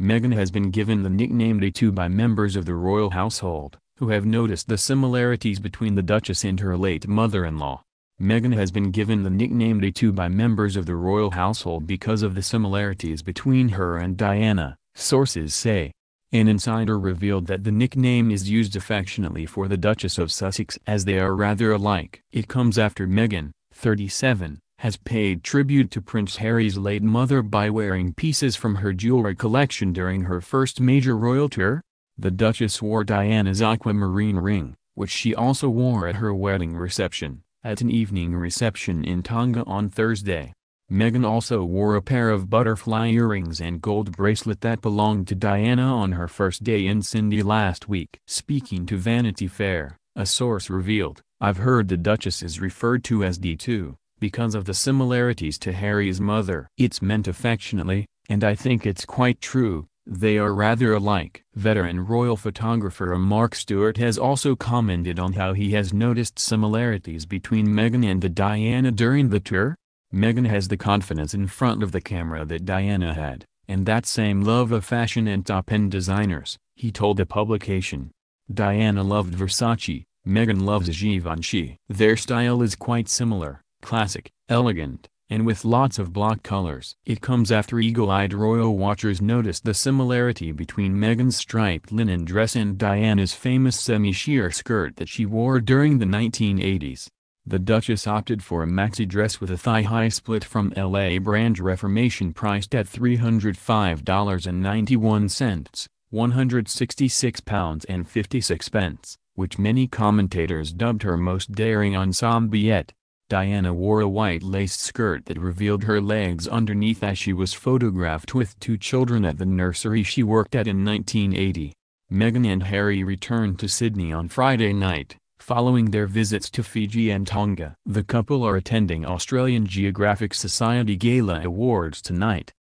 Meghan has been given the nickname Day2 by members of the royal household, who have noticed the similarities between the Duchess and her late mother-in-law. Meghan has been given the nickname Day2 by members of the royal household because of the similarities between her and Diana, sources say. An insider revealed that the nickname is used affectionately for the Duchess of Sussex as they are rather alike. It comes after Meghan, 37, has paid tribute to Prince Harry's late mother by wearing pieces from her jewelry collection during her first major royal tour. The Duchess wore Diana's aquamarine ring, which she also wore at her wedding reception, at an evening reception in Tonga on Thursday. Meghan also wore a pair of butterfly earrings and gold bracelet that belonged to Diana on her first day in Sydney last week. Speaking to Vanity Fair, a source revealed, "I've heard the Duchess is referred to as D2, because of the similarities to Harry's mother. It's meant affectionately, and I think it's quite true, they are rather alike." Veteran royal photographer Mark Stewart has also commented on how he has noticed similarities between Meghan and Diana during the tour. Meghan has the confidence in front of the camera that Diana had, and that same love of fashion and top-end designers, he told the publication. Diana loved Versace, Meghan loves Givenchy. Their style is quite similar, classic, elegant, and with lots of block colors. It comes after eagle-eyed royal watchers noticed the similarity between Meghan's striped linen dress and Diana's famous semi-sheer skirt that she wore during the 1980s. The Duchess opted for a maxi dress with a thigh-high split from LA brand Reformation priced at $305.91, £166.56, which many commentators dubbed her most daring ensemble yet. Diana wore a white lace skirt that revealed her legs underneath as she was photographed with two children at the nursery she worked at in 1980. Meghan and Harry returned to Sydney on Friday night, following their visits to Fiji and Tonga. The couple are attending Australian Geographic Society Gala Awards tonight.